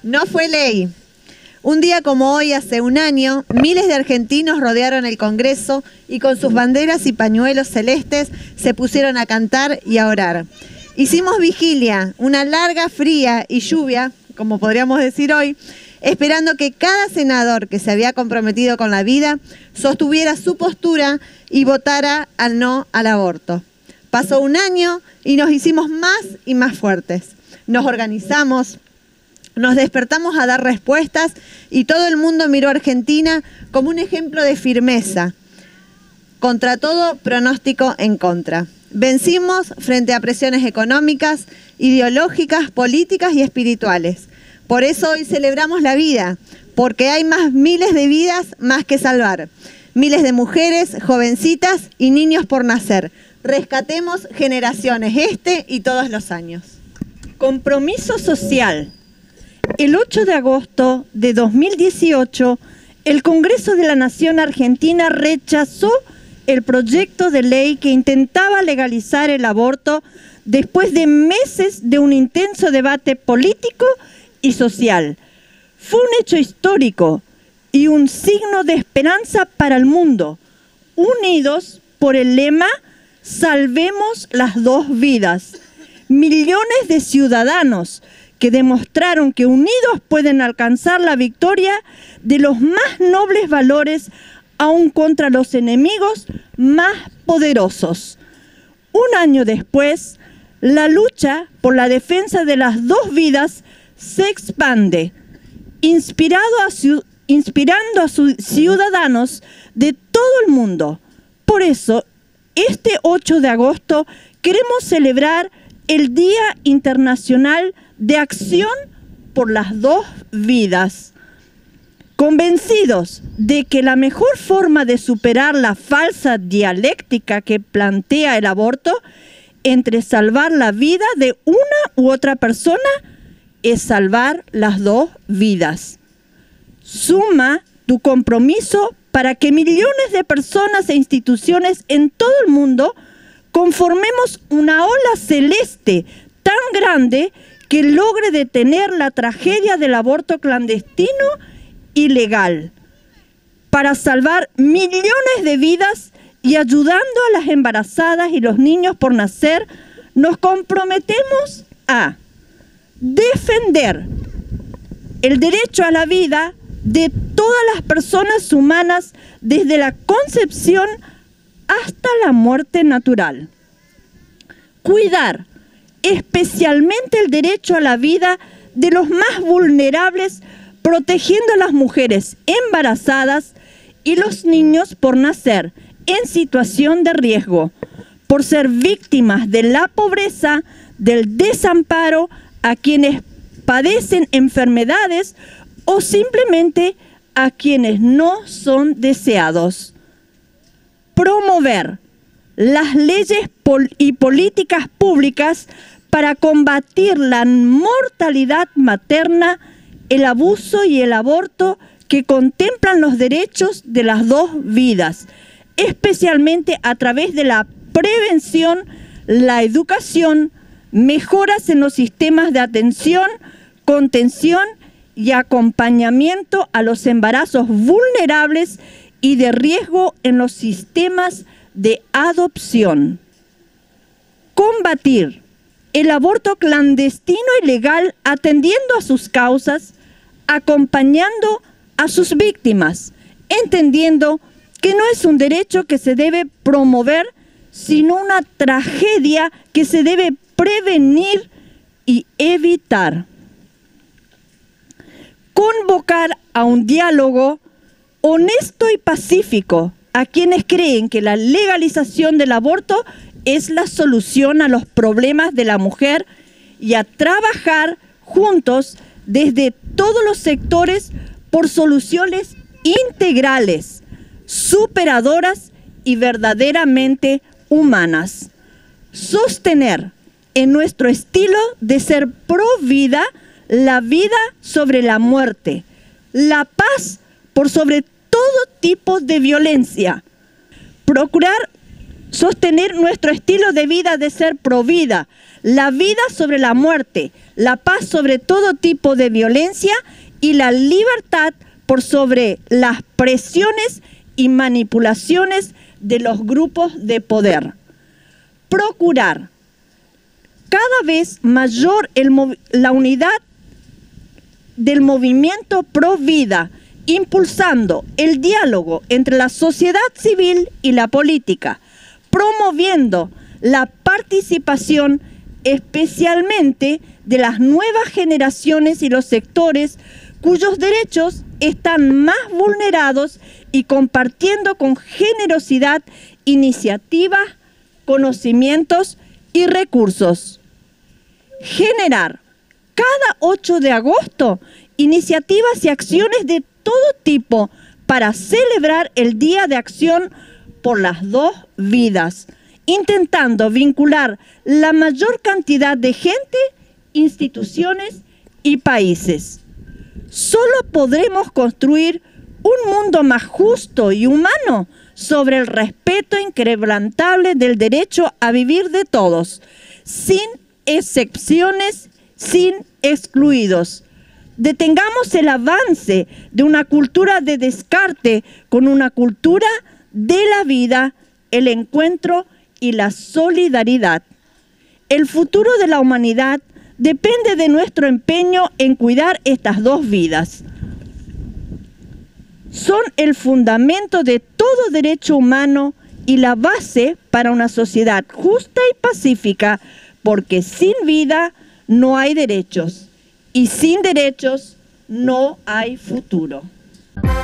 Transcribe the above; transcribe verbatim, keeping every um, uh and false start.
No fue ley. Un día como hoy, hace un año, miles de argentinos rodearon el Congreso y con sus banderas y pañuelos celestes se pusieron a cantar y a orar. Hicimos vigilia, una larga, fría y lluvia, como podríamos decir hoy, esperando que cada senador que se había comprometido con la vida sostuviera su postura y votara al no al aborto. Pasó un año y nos hicimos más y más fuertes. Nos organizamos, nos despertamos a dar respuestas y todo el mundo miró a Argentina como un ejemplo de firmeza, contra todo pronóstico en contra. Vencimos frente a presiones económicas, ideológicas, políticas y espirituales. Por eso hoy celebramos la vida, porque hay más miles de vidas más que salvar. Miles de mujeres, jovencitas y niños por nacer. Rescatemos generaciones este y todos los años. Compromiso social. El ocho de agosto de dos mil dieciocho, el Congreso de la Nación Argentina rechazó el proyecto de ley que intentaba legalizar el aborto después de meses de un intenso debate político y social. Fue un hecho histórico y un signo de esperanza para el mundo, unidos por el lema "Salvemos las dos vidas". Millones de ciudadanos que demostraron que unidos pueden alcanzar la victoria de los más nobles valores aún contra los enemigos más poderosos. Un año después, la lucha por la defensa de las dos vidas se expande, inspirado a su, inspirando a sus ciudadanos de todo el mundo. Por eso, este ocho de agosto queremos celebrar el Día Internacional de Acción por las Dos Vidas. Convencidos de que la mejor forma de superar la falsa dialéctica que plantea el aborto entre salvar la vida de una u otra persona es salvar las dos vidas. Suma tu compromiso para que millones de personas e instituciones en todo el mundo conformemos una ola celeste tan grande que logre detener la tragedia del aborto clandestino y legal, para salvar millones de vidas y ayudando a las embarazadas y los niños por nacer. Nos comprometemos a defender el derecho a la vida de todas las personas humanas desde la concepción hasta la muerte natural. Cuidar especialmente el derecho a la vida de los más vulnerables, protegiendo a las mujeres embarazadas y los niños por nacer en situación de riesgo, por ser víctimas de la pobreza, del desamparo, a quienes padecen enfermedades o simplemente a quienes no son deseados. Promover las leyes pol- y políticas públicas para combatir la mortalidad materna, el abuso y el aborto que contemplan los derechos de las dos vidas, especialmente a través de la prevención, la educación, mejoras en los sistemas de atención, contención y acompañamiento a los embarazos vulnerables y de riesgo en los sistemas de adopción. Combatir el aborto clandestino y legal atendiendo a sus causas, acompañando a sus víctimas, entendiendo que no es un derecho que se debe promover, sino una tragedia que se debe prevenir y evitar. Convocar a un diálogo honesto y pacífico a quienes creen que la legalización del aborto es la solución a los problemas de la mujer y a trabajar juntos desde todos los sectores por soluciones integrales, superadoras y verdaderamente humanas. Sostener en nuestro estilo de ser pro vida la vida sobre la muerte, la paz por sobre todo tipo de violencia. Procurar sostener nuestro estilo de vida de ser provida, la vida sobre la muerte, la paz sobre todo tipo de violencia y la libertad por sobre las presiones y manipulaciones de los grupos de poder. Procurar cada vez mayor el, la unidad del movimiento pro vida, impulsando el diálogo entre la sociedad civil y la política, promoviendo la participación especialmente de las nuevas generaciones y los sectores cuyos derechos están más vulnerados y compartiendo con generosidad iniciativas, conocimientos y recursos. Generar cada ocho de agosto iniciativas y acciones de todo tipo para celebrar el Día de Acción por las dos vidas, intentando vincular la mayor cantidad de gente, instituciones y países. Solo podremos construir un mundo más justo y humano sobre el respeto inquebrantable del derecho a vivir de todos, sin excepciones, sin excluidos. Detengamos el avance de una cultura de descarte con una cultura de la vida, el encuentro y la solidaridad. El futuro de la humanidad depende de nuestro empeño en cuidar estas dos vidas. Son el fundamento de todo derecho humano y la base para una sociedad justa y pacífica, porque sin vida no hay derechos y sin derechos no hay futuro.